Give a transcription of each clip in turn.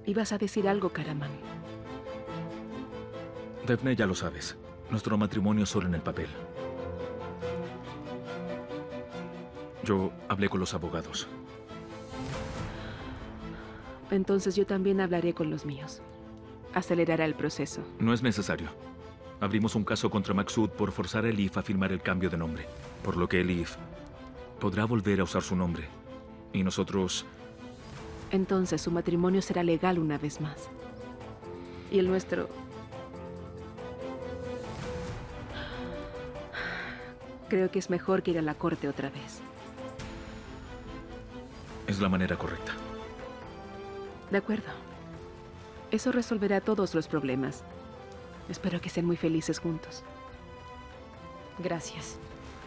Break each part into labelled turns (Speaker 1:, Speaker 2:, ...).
Speaker 1: Ibas a decir algo, Karaman.
Speaker 2: Daphne, ya lo sabes. Nuestro matrimonio es solo en el papel. Yo hablé con los abogados.
Speaker 1: Entonces yo también hablaré con los míos. Acelerará el proceso.
Speaker 2: No es necesario. Abrimos un caso contra Maksud por forzar a Elif a firmar el cambio de nombre. Por lo que Elif podrá volver a usar su nombre. Y nosotros...
Speaker 1: Entonces su matrimonio será legal una vez más. Y el nuestro... Creo que es mejor que ir a la corte otra vez.
Speaker 2: Es la manera correcta.
Speaker 1: De acuerdo. Eso resolverá todos los problemas. Espero que sean muy felices juntos.
Speaker 3: Gracias.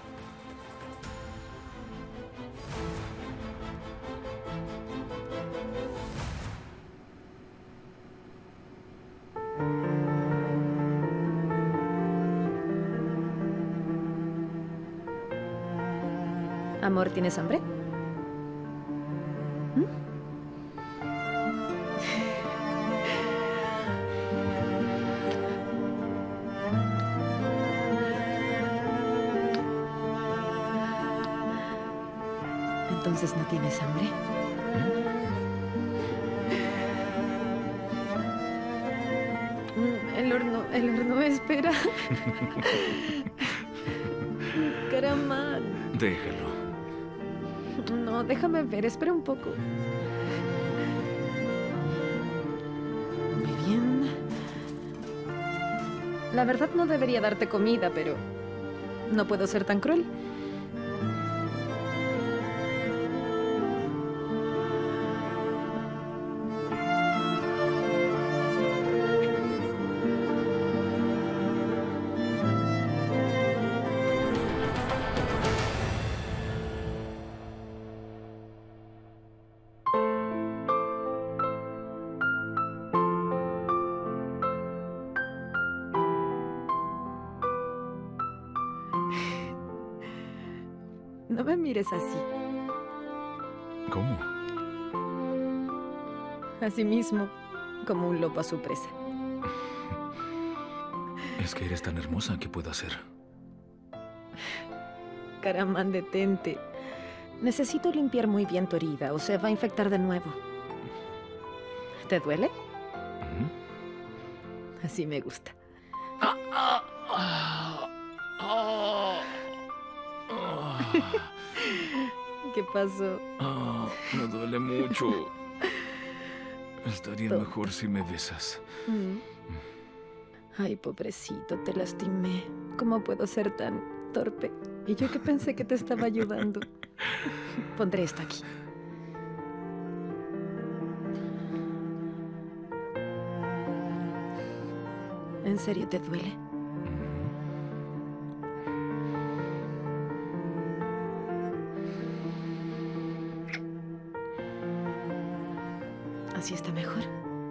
Speaker 3: Amor, ¿tienes hambre? Entonces no tienes hambre. El horno espera. Karaman.
Speaker 2: Déjelo.
Speaker 3: No, déjame ver, espera un poco. Muy bien. La verdad no debería darte comida, pero no puedo ser tan cruel. No me mires así.
Speaker 2: ¿Cómo?
Speaker 3: Así mismo, como un lobo a su presa.
Speaker 2: Es que eres tan hermosa, ¿qué puedo hacer?
Speaker 3: Karaman, detente. Necesito limpiar muy bien tu herida o se va a infectar de nuevo. ¿Te duele? Así me gusta. ¿Qué pasó?
Speaker 2: Me duele mucho. Estaría mejor si me besas.
Speaker 3: Ay, pobrecito, te lastimé. ¿Cómo puedo ser tan torpe? Y yo que pensé que te estaba ayudando. Pondré esto aquí. ¿En serio te duele? Así está mejor.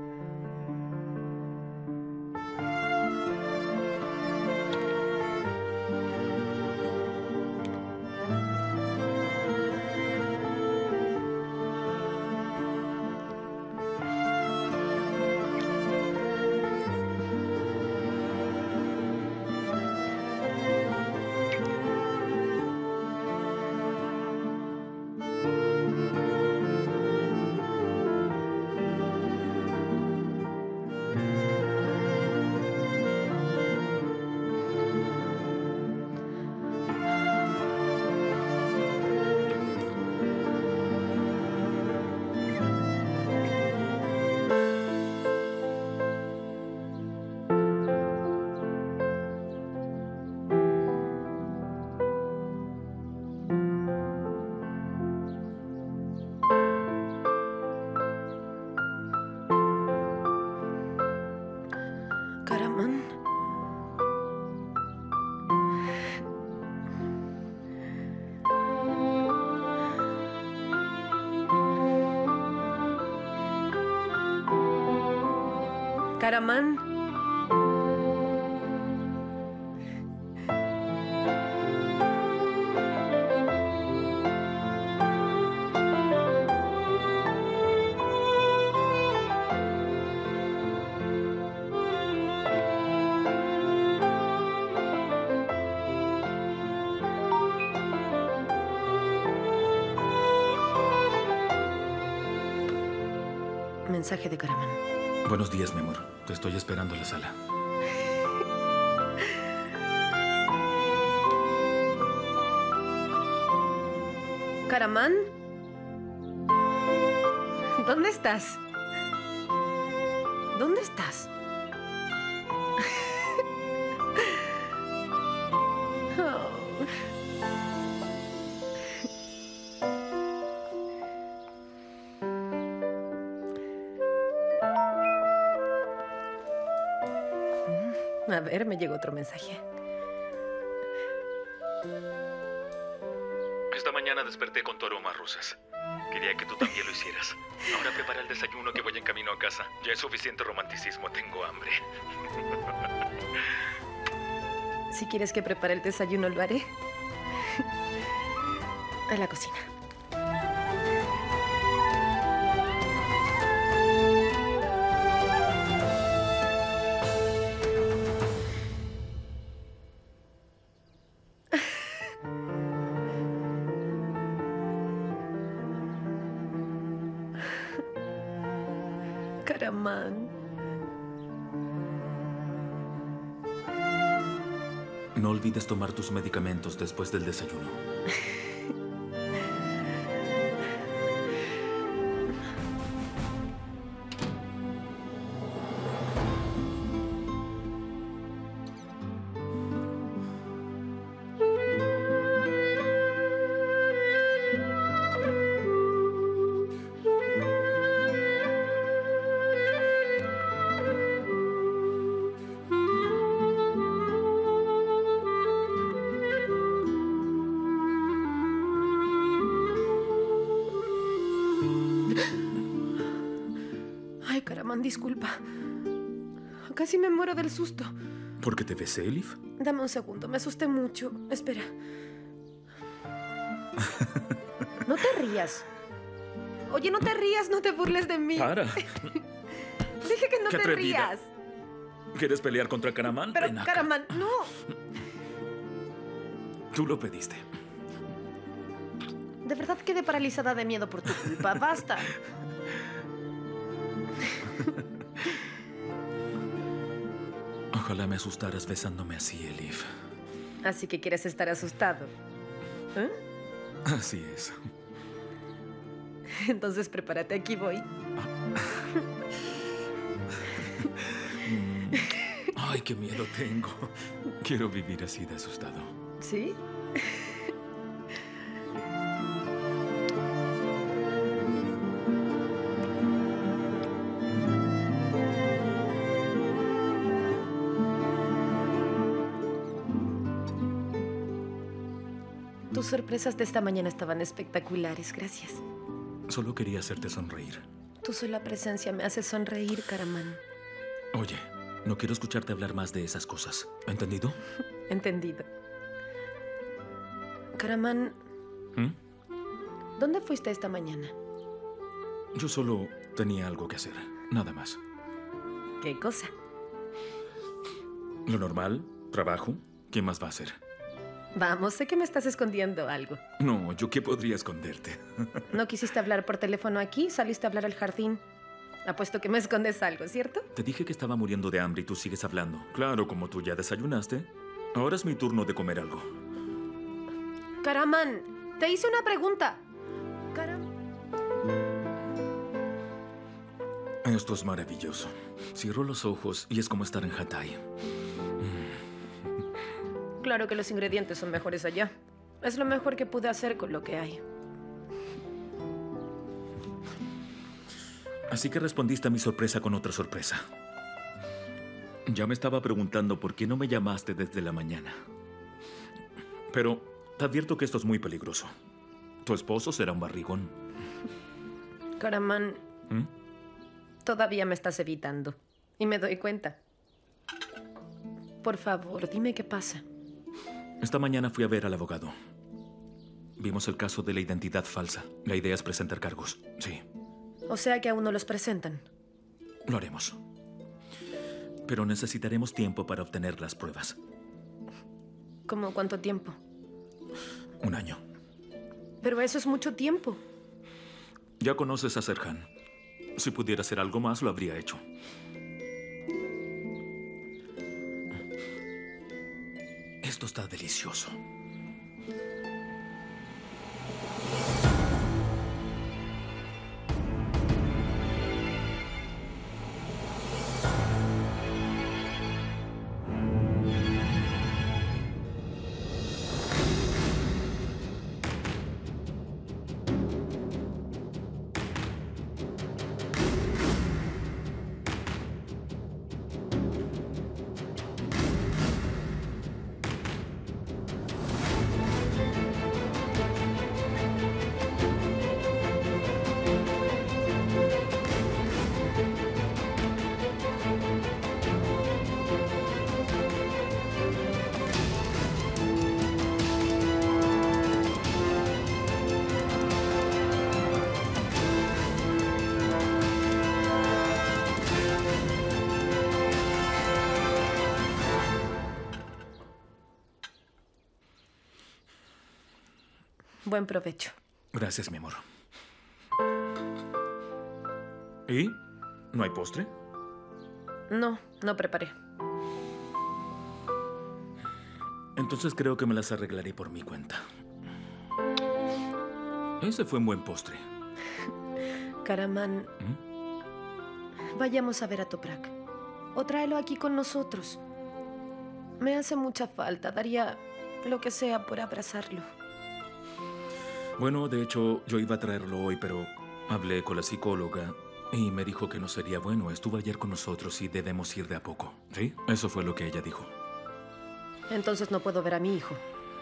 Speaker 3: Karaman. Karaman. Mensaje de Karaman.
Speaker 2: Buenos días, mi amor. Te estoy esperando en la sala.
Speaker 3: ¿Karaman? ¿Dónde estás? ¿Dónde estás? Oh. A ver, me llegó otro mensaje.
Speaker 2: Esta mañana desperté con tu aroma a rosas. Quería que tú también lo hicieras. Ahora prepara el desayuno que voy en camino a casa. Ya es suficiente romanticismo, tengo hambre.
Speaker 3: Si quieres que prepare el desayuno, lo haré. A la cocina. Karaman.
Speaker 2: No olvides tomar tus medicamentos después del desayuno.
Speaker 3: Ay, Karaman, disculpa. Casi me muero del susto.
Speaker 2: ¿Por qué te besé, Elif?
Speaker 3: Dame un segundo, me asusté mucho. Espera. No te rías. Oye, no te rías, no te burles de mí.
Speaker 2: ¡Para!
Speaker 3: Dije que no
Speaker 2: ¡Qué
Speaker 3: te
Speaker 2: atrevida!
Speaker 3: rías.
Speaker 2: ¿Quieres pelear contra Karaman?
Speaker 3: Pero,
Speaker 2: Ven acá.
Speaker 3: Karaman, no.
Speaker 2: Tú lo pediste.
Speaker 3: De verdad quedé paralizada de miedo por tu culpa. Basta.
Speaker 2: Ojalá me asustaras besándome así, Elif.
Speaker 3: Así que quieres estar asustado. ¿Eh?
Speaker 2: Así es.
Speaker 3: Entonces prepárate, aquí voy.
Speaker 2: Ay, qué miedo tengo. Quiero vivir así de asustado.
Speaker 3: ¿Sí? Tus sorpresas de esta mañana estaban espectaculares, gracias.
Speaker 2: Solo quería hacerte sonreír.
Speaker 3: Tu sola presencia me hace sonreír, Karaman.
Speaker 2: Oye, no quiero escucharte hablar más de esas cosas. ¿Entendido?
Speaker 3: Entendido. Karaman,
Speaker 2: ¿Mm?
Speaker 3: ¿dónde fuiste esta mañana?
Speaker 2: Yo solo tenía algo que hacer. Nada más.
Speaker 3: ¿Qué cosa?
Speaker 2: Lo normal, trabajo. ¿Qué más va a hacer?
Speaker 3: Vamos, sé que me estás escondiendo algo.
Speaker 2: No, ¿yo qué podría esconderte?
Speaker 3: ¿No quisiste hablar por teléfono aquí? ¿Saliste a hablar al jardín? Apuesto que me escondes algo, ¿cierto?
Speaker 2: Te dije que estaba muriendo de hambre y tú sigues hablando. Claro, como tú ya desayunaste. Ahora es mi turno de comer algo.
Speaker 3: Karaman, te hice una pregunta.
Speaker 2: Esto es maravilloso. Cierro los ojos y es como estar en Hatay.
Speaker 3: Claro que los ingredientes son mejores allá. Es lo mejor que pude hacer con lo que hay.
Speaker 2: Así que respondiste a mi sorpresa con otra sorpresa. Ya me estaba preguntando por qué no me llamaste desde la mañana. Pero te advierto que esto es muy peligroso. Tu esposo será un barrigón.
Speaker 3: Karaman,
Speaker 2: ¿Mm?
Speaker 3: todavía me estás evitando. Y me doy cuenta. Por favor, dime qué pasa.
Speaker 2: Esta mañana fui a ver al abogado. Vimos el caso de la identidad falsa. La idea es presentar cargos. Sí,
Speaker 3: O sea que aún no los presentan.
Speaker 2: lo haremos. Pero necesitaremos tiempo para obtener las pruebas.
Speaker 3: ¿Cómo cuánto tiempo?
Speaker 2: 1 año.
Speaker 3: Pero eso es mucho tiempo.
Speaker 2: Ya conoces a Serhan. Si pudiera hacer algo más, lo habría hecho. Esto está delicioso.
Speaker 3: Buen provecho.
Speaker 2: Gracias, mi amor. ¿Y? ¿No hay postre?
Speaker 3: No, no preparé.
Speaker 2: Entonces creo que me las arreglaré por mi cuenta. Ese fue un buen postre.
Speaker 3: Karaman, vayamos a ver a Toprak. O tráelo aquí con nosotros. Me hace mucha falta. Daría lo que sea por abrazarlo.
Speaker 2: Bueno, de hecho, yo iba a traerlo hoy, pero hablé con la psicóloga y me dijo que no sería bueno. Estuvo ayer con nosotros y debemos ir de a poco. ¿Sí? Eso fue lo que ella dijo.
Speaker 3: Entonces no puedo ver a mi hijo.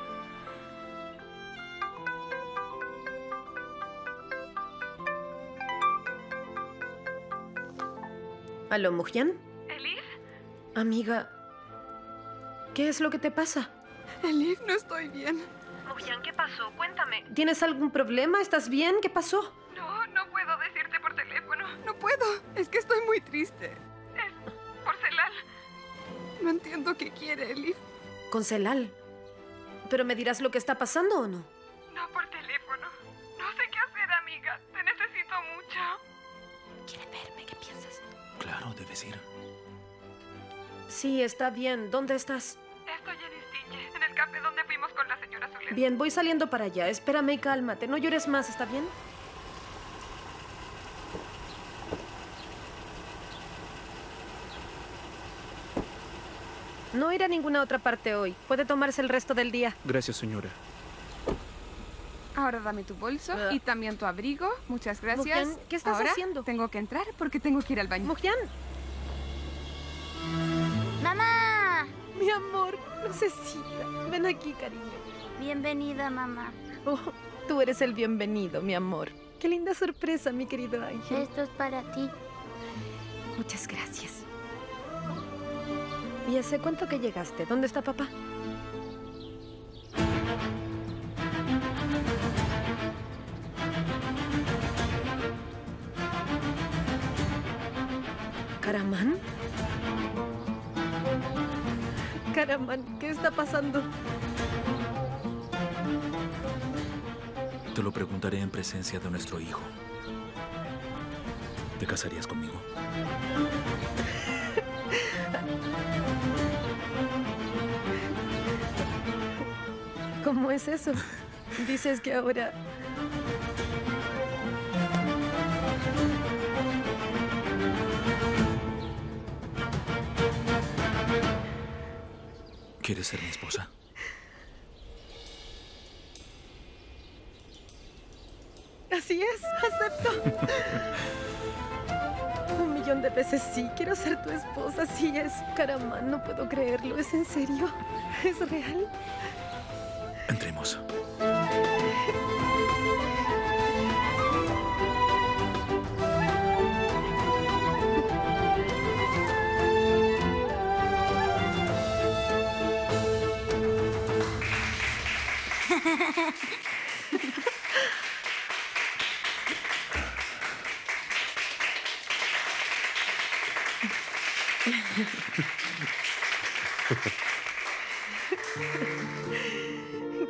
Speaker 3: ¿Aló, Muján?
Speaker 4: ¿Elif?
Speaker 3: Amiga, ¿qué es lo que te pasa?
Speaker 4: Elif, no estoy bien.
Speaker 3: Muján, ¿qué pasó? Cuéntame. ¿Tienes algún problema? ¿Estás bien? ¿Qué pasó?
Speaker 4: No puedo decirte por teléfono. No puedo. Es que estoy muy triste. Es por Celal. No entiendo qué quiere, Elif.
Speaker 3: ¿Con Celal? ¿Pero me dirás lo que está pasando o no?
Speaker 4: No por teléfono. No sé qué hacer, amiga. Te necesito mucho.
Speaker 3: ¿Quiere verme? ¿Qué piensas?
Speaker 2: Claro, debes ir.
Speaker 3: Sí, está bien. ¿Dónde estás?
Speaker 4: Estoy en Istinye, en el café donde fuimos con la señora Zulet.
Speaker 3: Bien, voy saliendo para allá. Espérame y cálmate. No llores más, ¿está bien? No ir a ninguna otra parte hoy. Puede tomarse el resto del día.
Speaker 5: Gracias, señora.
Speaker 4: Ahora dame tu bolso y también tu abrigo. Muchas gracias.
Speaker 3: Muján, ¿qué estás
Speaker 4: Ahora
Speaker 3: haciendo?
Speaker 4: Tengo que entrar porque tengo que ir al baño.
Speaker 3: Muján.
Speaker 6: ¡Mamá!
Speaker 3: Mi amor, necesita. Ven aquí, cariño.
Speaker 6: Bienvenida, mamá.
Speaker 3: Oh, tú eres el bienvenido, mi amor. Qué linda sorpresa, mi querido ángel.
Speaker 6: Esto es para ti.
Speaker 3: Muchas gracias. ¿Y hace cuánto que llegaste? ¿Dónde está papá? ¿Karaman? Karaman, ¿qué está pasando?
Speaker 2: Te lo preguntaré en presencia de nuestro hijo. ¿Te casarías conmigo?
Speaker 3: ¿Cómo es eso? Dices que ahora...
Speaker 2: ¿Quieres ser mi esposa?
Speaker 3: Así es, acepto. 1.000.000 de veces sí, quiero ser tu esposa, así es. Karaman, no puedo creerlo, ¿es en serio? ¿Es real?
Speaker 2: Entremos.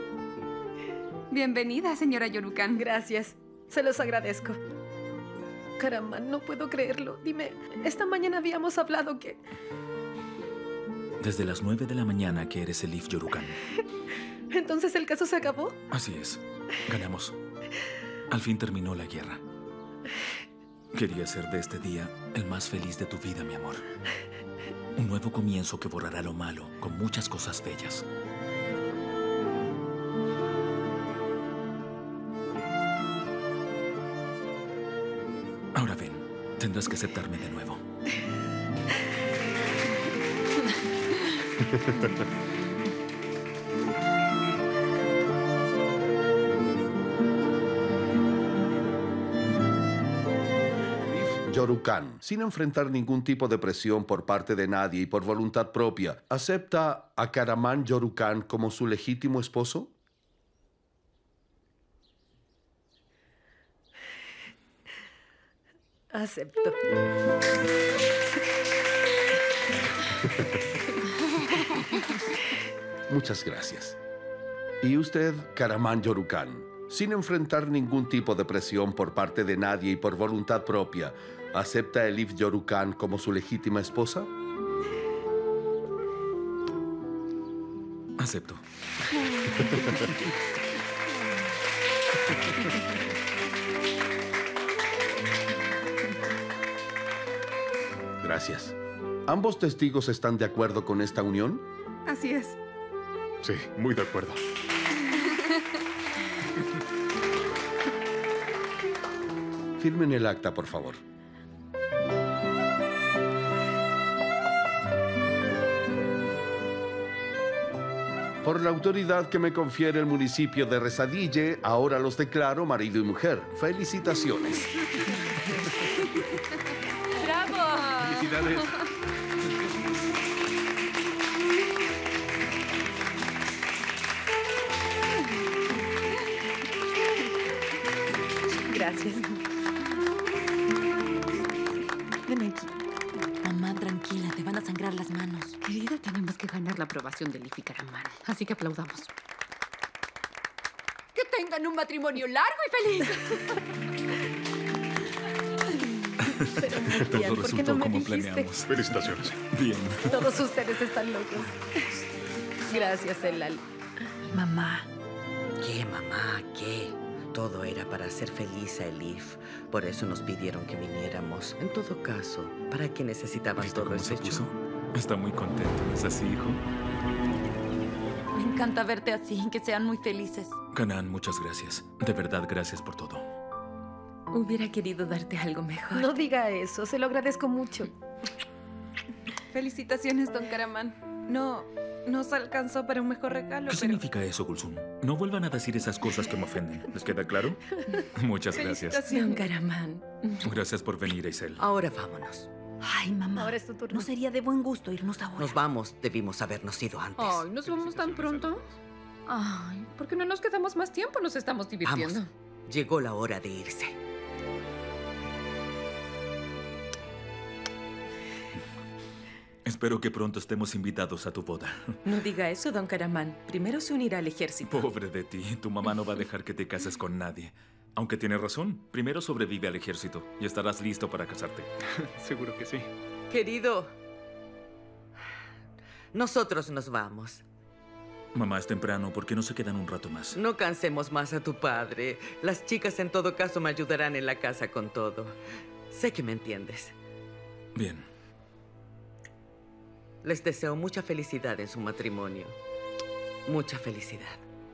Speaker 4: Bienvenida, señora Yorukan.
Speaker 3: Gracias, se los agradezco. Karaman, no puedo creerlo. Dime, esta mañana habíamos hablado que...
Speaker 2: Desde las 9 de la mañana que eres Elif Yorukan.
Speaker 3: ¿Entonces el caso se acabó?
Speaker 2: Así es. Ganamos. Al fin terminó la guerra. Quería hacer de este día el más feliz de tu vida, mi amor. Un nuevo comienzo que borrará lo malo con muchas cosas bellas. Ahora ven, tendrás que aceptarme de nuevo.
Speaker 5: Yorukan, sin enfrentar ningún tipo de presión por parte de nadie y por voluntad propia, ¿acepta a Karaman Yorukan como su legítimo esposo?
Speaker 3: Acepto.
Speaker 5: Muchas gracias. ¿Y usted, Karaman Yorukan, sin enfrentar ningún tipo de presión por parte de nadie y por voluntad propia, acepta a Elif Yorukan como su legítima esposa?
Speaker 2: Acepto.
Speaker 5: Gracias. ¿Ambos testigos están de acuerdo con esta unión?
Speaker 4: Así es.
Speaker 7: Sí, muy de acuerdo.
Speaker 5: Firmen el acta, por favor. Por la autoridad que me confiere el municipio de Rezadille, ahora los declaro marido y mujer. ¡Felicitaciones!
Speaker 4: ¡Bravo!
Speaker 7: ¡Felicidades!
Speaker 3: Gracias. Ven aquí.
Speaker 8: Mamá, tranquila, te van a sangrar las manos.
Speaker 1: Querida, tenemos que ganar la aprobación de Elif y Karaman. Así que aplaudamos.
Speaker 8: Que tengan un matrimonio largo y feliz.
Speaker 3: Pero muy bien,
Speaker 2: Todo
Speaker 3: ¿por qué
Speaker 2: resultó
Speaker 3: no me
Speaker 2: como
Speaker 3: dijiste?
Speaker 2: planeamos.
Speaker 7: Felicitaciones.
Speaker 2: Bien.
Speaker 3: Todos ustedes están locos. Gracias, Elal.
Speaker 8: Mamá,
Speaker 9: ¿Qué, mamá? ¿Qué? Todo era para hacer feliz a Elif. Por eso nos pidieron que viniéramos. En todo caso, ¿para qué necesitaban
Speaker 2: ¿Viste
Speaker 9: todo
Speaker 2: cómo
Speaker 9: ese
Speaker 2: se puso?
Speaker 9: show?
Speaker 2: Está muy contento, ¿no es así, hijo?
Speaker 8: me encanta verte así, que sean muy felices.
Speaker 2: Kanan, muchas gracias. De verdad, gracias por todo.
Speaker 8: Hubiera querido darte algo mejor.
Speaker 3: No diga eso, se lo agradezco mucho.
Speaker 4: Felicitaciones, don Karaman. No nos alcanzó para un mejor regalo,
Speaker 2: ¿Qué
Speaker 4: pero...
Speaker 2: significa eso, Gulsum? No vuelvan a decir esas cosas que me ofenden. ¿Les queda claro? Muchas gracias.
Speaker 8: Don
Speaker 4: Felicitaciones.
Speaker 8: Karaman.
Speaker 2: Gracias por venir, Aisel.
Speaker 9: Ahora vámonos.
Speaker 8: Ay, mamá.
Speaker 3: Ahora es tu turno.
Speaker 8: ¿No sería de buen gusto irnos ahora?
Speaker 9: Nos vamos. Debimos habernos ido antes.
Speaker 1: Ay, ¿nos vamos tan pronto? Ay, ¿por qué no nos quedamos más tiempo? Nos estamos divirtiendo.
Speaker 9: Vamos. Llegó la hora de irse.
Speaker 2: Espero que pronto estemos invitados a tu boda.
Speaker 10: No diga eso, don Karaman. Primero se unirá al ejército.
Speaker 2: Pobre de ti. Tu mamá no va a dejar que te cases con nadie. Aunque tiene razón. Primero sobrevive al ejército y estarás listo para casarte.
Speaker 7: Seguro que sí.
Speaker 9: Querido, nosotros nos vamos.
Speaker 2: Mamá, es temprano. ¿Por qué no se quedan un rato más?
Speaker 9: No cansemos más a tu padre. Las chicas en todo caso me ayudarán en la casa con todo. Sé que me entiendes.
Speaker 2: Bien.
Speaker 9: Les deseo mucha felicidad en su matrimonio. Mucha felicidad.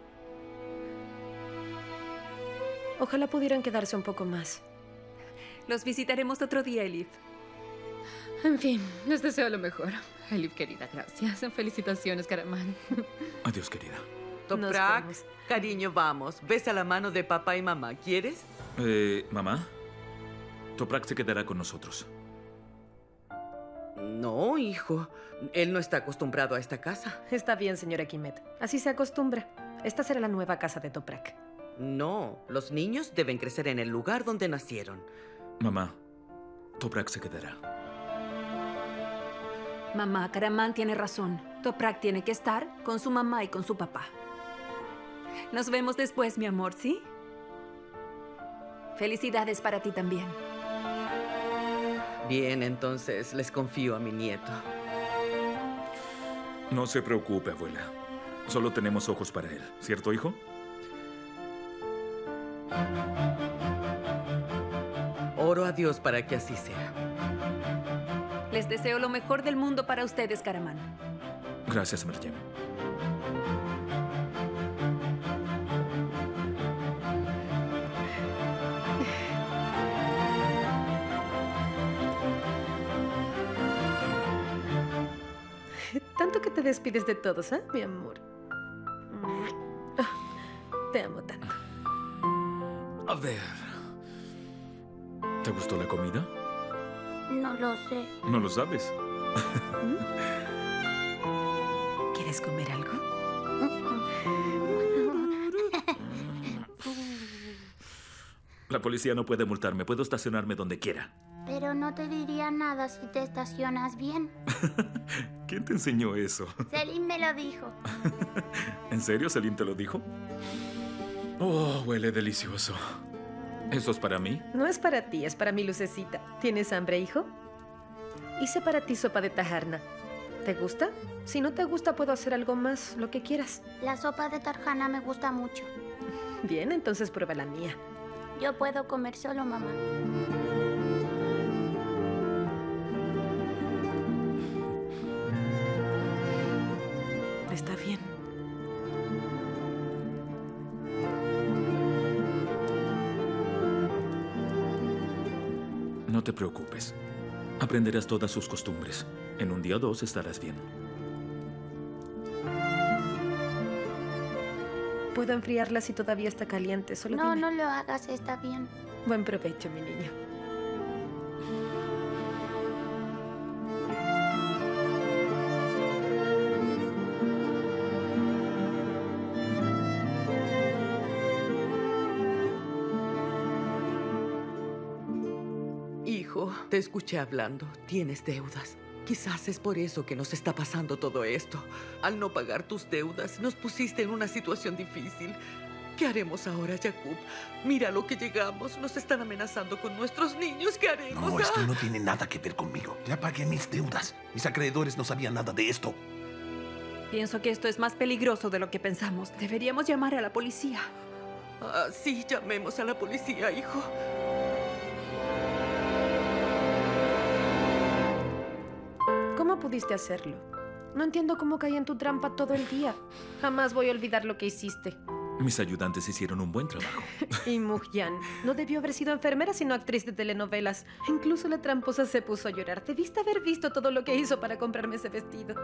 Speaker 3: Ojalá pudieran quedarse un poco más.
Speaker 10: Los visitaremos otro día, Elif.
Speaker 1: En fin, les deseo lo mejor. Elif, querida, gracias. Felicitaciones, Karaman.
Speaker 2: Adiós, querida.
Speaker 3: Nos
Speaker 9: Toprak,
Speaker 3: vemos.
Speaker 9: cariño, vamos. Besa la mano de papá y mamá. ¿Quieres?
Speaker 2: Mamá, Toprak se quedará con nosotros.
Speaker 9: No, hijo. Él no está acostumbrado a esta casa.
Speaker 3: Está bien, señora Kimet. Así se acostumbra. Esta será la nueva casa de Toprak.
Speaker 9: No, los niños deben crecer en el lugar donde nacieron.
Speaker 2: Mamá, Toprak se quedará.
Speaker 8: Mamá, Karaman tiene razón. Toprak tiene que estar con su mamá y con su papá. Nos vemos después, mi amor, ¿sí? Felicidades para ti también.
Speaker 9: Bien, entonces les confío a mi nieto.
Speaker 2: No se preocupe, abuela. Solo tenemos ojos para él, ¿cierto, hijo?
Speaker 9: Oro a Dios para que así sea.
Speaker 8: Les deseo lo mejor del mundo para ustedes, Karaman.
Speaker 2: Gracias, Meryem.
Speaker 3: Tanto que te despides de todos, ¿eh, mi amor? Te amo tanto.
Speaker 2: A ver. ¿Te gustó la comida?
Speaker 6: No lo sé.
Speaker 2: ¿No lo sabes?
Speaker 8: ¿Quieres comer algo?
Speaker 2: La policía no puede multarme. Puedo estacionarme donde quiera.
Speaker 6: Pero no te diría nada si te estacionas bien.
Speaker 2: ¿Quién te enseñó eso?
Speaker 6: Selim me lo dijo.
Speaker 2: ¿En serio, Selim te lo dijo? Oh, huele delicioso. ¿Eso es para mí?
Speaker 3: No es para ti, es para mi lucecita. ¿Tienes hambre, hijo? Hice para ti sopa de tajarna. ¿Te gusta? Si no te gusta, puedo hacer algo más, lo que quieras.
Speaker 6: La sopa de tarjana me gusta mucho.
Speaker 3: Bien, entonces prueba la mía.
Speaker 6: Yo puedo comer solo, mamá.
Speaker 3: Está bien.
Speaker 2: No te preocupes. Aprenderás todas sus costumbres. En un día o dos estarás bien.
Speaker 3: Puedo enfriarla si todavía está caliente, solo
Speaker 6: No,
Speaker 3: dime.
Speaker 6: no lo hagas, está bien.
Speaker 3: Buen provecho, mi niño.
Speaker 9: Hijo, te escuché hablando. Tienes deudas. Quizás es por eso que nos está pasando todo esto. Al no pagar tus deudas, nos pusiste en una situación difícil. ¿Qué haremos ahora, Jacob? Mira lo que llegamos. Nos están amenazando con nuestros niños. ¿Qué haremos?
Speaker 11: No, esto no tiene nada que ver conmigo. Ya pagué mis deudas. Mis acreedores no sabían nada de esto.
Speaker 8: Pienso que esto es más peligroso de lo que pensamos. Deberíamos llamar a la policía.
Speaker 9: Sí, llamemos a la policía, hijo.
Speaker 3: ¿Cómo pudiste hacerlo? No entiendo cómo caí en tu trampa todo el día. Jamás voy a olvidar lo que hiciste.
Speaker 2: Mis ayudantes hicieron un buen trabajo.
Speaker 3: Y Mujyan no debió haber sido enfermera, sino actriz de telenovelas. Incluso la tramposa se puso a llorar. Debiste haber visto todo lo que hizo para comprarme ese vestido.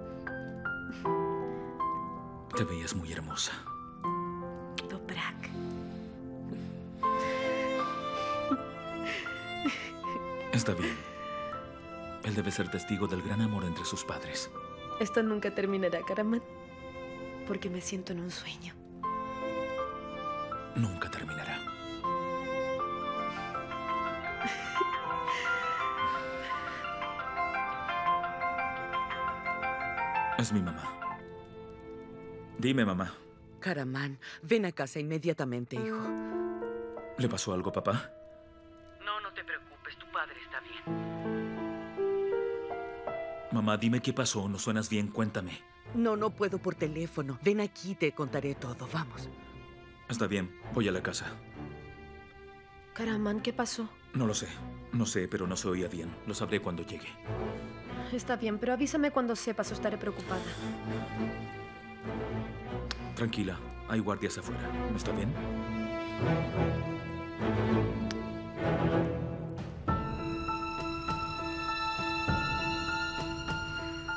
Speaker 2: Te veías muy hermosa.
Speaker 3: Toprak.
Speaker 2: Está bien. Él debe ser testigo del gran amor entre sus padres.
Speaker 3: Esto nunca terminará, Karaman. Porque me siento en un sueño.
Speaker 2: Nunca terminará. Es mi mamá. Dime, mamá.
Speaker 9: Karaman, ven a casa inmediatamente, hijo.
Speaker 2: ¿Le pasó algo, papá?
Speaker 9: No te preocupes. Tu padre está bien.
Speaker 2: Mamá, dime qué pasó. No suenas bien. Cuéntame.
Speaker 9: No puedo por teléfono. Ven aquí y te contaré todo. Vamos.
Speaker 2: Está bien. Voy a la casa.
Speaker 3: Karaman, ¿qué pasó?
Speaker 2: No lo sé. No sé, pero no se oía bien. Lo sabré cuando llegue.
Speaker 3: Está bien, pero avísame cuando sepas o estaré preocupada.
Speaker 2: Tranquila. Hay guardias afuera. ¿Está bien?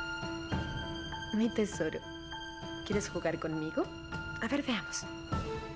Speaker 3: Mi tesoro, ¿quieres jugar conmigo? A ver, veamos.